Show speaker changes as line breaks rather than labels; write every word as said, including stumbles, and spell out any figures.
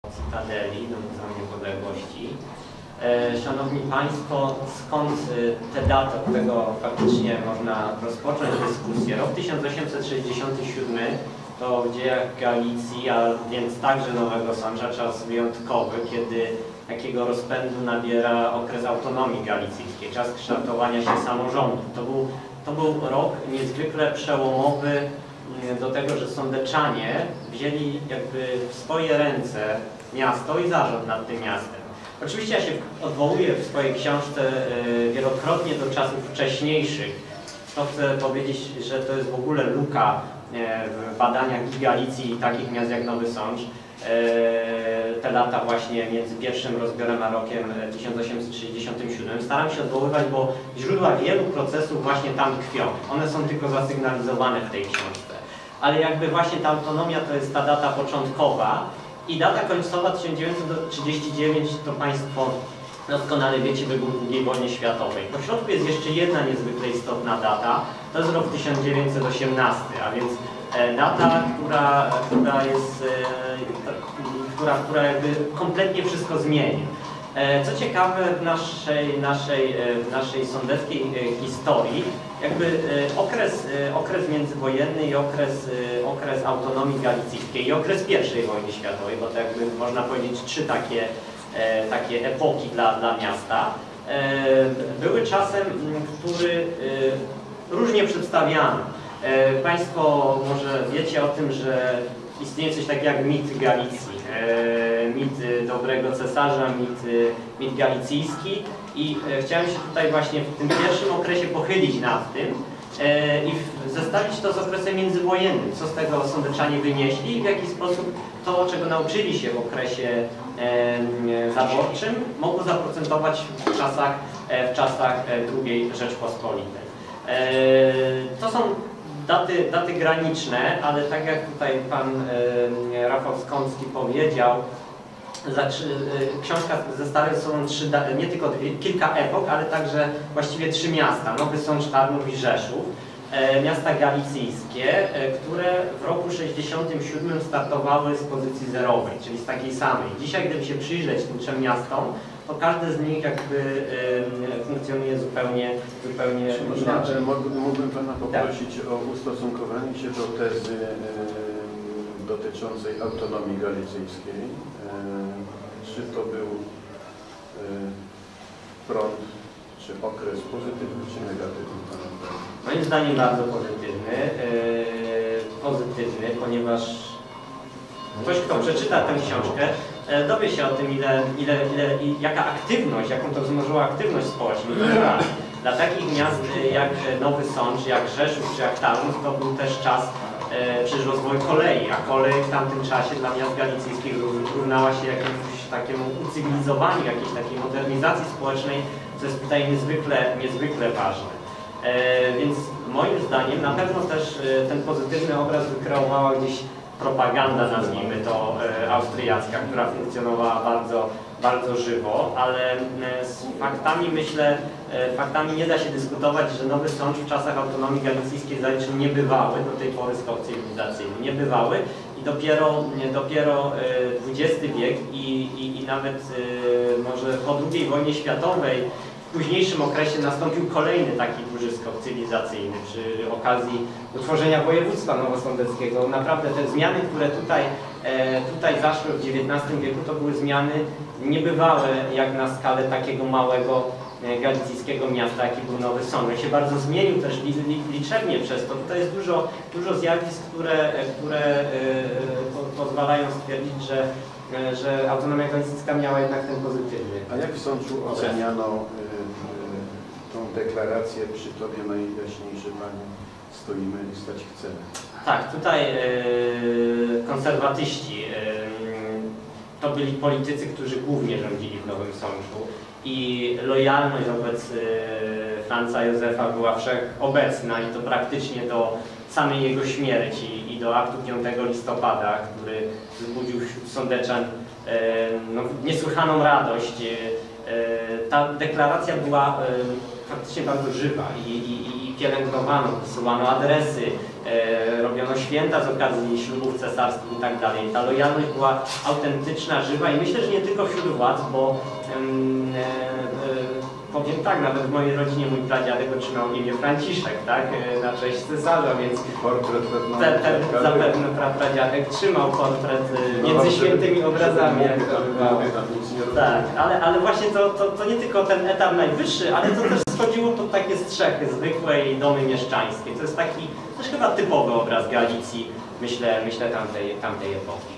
Cytadeli, do Muzeum Niepodległości. Szanowni Państwo, skąd te daty, od tego faktycznie można rozpocząć dyskusję? Rok tysiąc osiemset sześćdziesiąty siódmy to w dziejach Galicji, a więc także Nowego Sącza, czas wyjątkowy, kiedy takiego rozpędu nabiera okres autonomii galicyjskiej, czas kształtowania się samorządu. To był, to był rok niezwykle przełomowy do tego, że Sądeczanie wzięli jakby w swoje ręce miasto i zarząd nad tym miastem. Oczywiście ja się odwołuję w swojej książce wielokrotnie do czasów wcześniejszych. To chcę powiedzieć, że to jest w ogóle luka w badaniach Galicji i takich miast jak Nowy Sącz. Te lata właśnie między pierwszym rozbiorem a rokiem tysiąc osiemset sześćdziesiątym siódmym. Staram się odwoływać, bo źródła wielu procesów właśnie tam tkwią. One są tylko zasygnalizowane w tej książce. Ale jakby właśnie ta autonomia to jest ta data początkowa i data końcowa tysiąc dziewięćset trzydziesty dziewiąty to Państwo doskonale wiecie, wybuch drugiej wojny światowej. Po środku jest jeszcze jedna niezwykle istotna data, to jest rok tysiąc dziewięćset osiemnasty, a więc data, która, która jest, która, która jakby kompletnie wszystko zmieni. Co ciekawe, w naszej, naszej, w naszej sądeckiej historii jakby okres, okres międzywojenny i okres, okres autonomii galicyjskiej i okres pierwszej wojny światowej, bo to jakby można powiedzieć trzy takie, takie epoki dla, dla miasta, były czasem, który różnie przedstawiano. Państwo może wiecie o tym, że istnieje coś takiego jak mit Galicji, mit dobrego cesarza, mit, mit galicyjski i chciałem się tutaj właśnie w tym pierwszym okresie pochylić nad tym i zestawić to z okresem międzywojennym, co z tego Sądeczanie wynieśli i w jaki sposób to, czego nauczyli się w okresie zaborczym, mogło zaprocentować w czasach, w czasach drugiej Rzeczpospolitej. To są Daty, daty graniczne, ale tak jak tutaj pan e, Rafał Skącki powiedział, za, e, książka zestawia ze sobą trzy, nie tylko kilka epok, ale także właściwie trzy miasta, Nowy Sącz, Tarnów i Rzeszów, e, miasta galicyjskie, e, które w roku sześćdziesiątym siódmym startowały z pozycji zerowej, czyli z takiej samej. Dzisiaj, gdyby się przyjrzeć tym trzem miastom, to każde z nich jakby e, funkcjonuje zupełnie, zupełnie inaczej.
Mógłbym Pana poprosić tak. o ustosunkowanie się do tezy e, dotyczącej autonomii galicyjskiej. E, czy to był e, front, czy okres pozytywny, czy negatywny?
Moim zdaniem bardzo pozytywny. E, pozytywny, ponieważ ktoś, kto przeczyta tę książkę, dowie się o tym, ile, ile, ile i jaka aktywność, jaką to wzmożyła aktywność społeczną. Dla, dla takich miast jak Nowy Sącz, jak Rzeszów czy jak Tarnów to był też czas e, przecież rozwoju kolei, a kolej w tamtym czasie dla miast galicyjskich równała się jakiemuś takiemu ucywilizowaniu, jakiejś takiej modernizacji społecznej, co jest tutaj niezwykle, niezwykle ważne. E, więc moim zdaniem na pewno też e, ten pozytywny obraz wykreowała gdzieś propaganda, nazwijmy to, e, austriacka, która funkcjonowała bardzo, bardzo żywo, ale e, z faktami, myślę, e, faktami nie da się dyskutować, że Nowy Sącz w czasach autonomii galicyjskiej zaliczył niebywały do tej pory skok cywilizacyjny, niebywały i dopiero, dopiero e, dwudziesty wiek i, i, i nawet e, może po drugiej wojnie światowej w późniejszym okresie nastąpił kolejny taki duży skok cywilizacyjny przy okazji utworzenia województwa nowosądeckiego. Naprawdę te zmiany, które tutaj, e, tutaj zaszły w dziewiętnastym wieku, to były zmiany niebywałe jak na skalę takiego małego e, galicyjskiego miasta, jaki był Nowy Sącz. On się bardzo zmienił też li, li, liczebnie przez to. Tutaj jest dużo, dużo zjawisk, które, które e, po, pozwalają stwierdzić, że że autonomia galicyjska miała jednak ten pozytywny.
A jak w Sączu oceniano y, y, tą deklarację przy Tobie najjaśniejszy Panie, stoimy i stać chcemy?
Tak, tutaj y, konserwatyści y, to byli politycy, którzy głównie rządzili w Nowym Sączu i lojalność wobec y, Franza Józefa była wszechobecna i to praktycznie do samej jego śmierci i do aktu piątego listopada, który wzbudził wśród Sądeczan e, no, niesłychaną radość. E, ta deklaracja była e, faktycznie bardzo żywa i, i, i pielęgnowano, wysyłano adresy, e, robiono święta z okazji ślubów cesarskich i tak dalej. Ta lojalność była autentyczna, żywa i myślę, że nie tylko wśród władz, bo em, e, e, powiem tak, nawet w mojej rodzinie mój pradziadek otrzymał imię Franciszek, tak, e, na cześć cesarza, więc
portret
te, te, zapewne pra, pradziadek trzymał portret e, między świętymi obrazami. Jak to bywało. Tak, ale, ale właśnie to, to, to nie tylko ten etap najwyższy, ale to też schodziło pod takie strzechy zwykłe i domy mieszczańskie. To jest taki też chyba typowy obraz Galicji, myślę, myślę tamtej, tamtej epoki.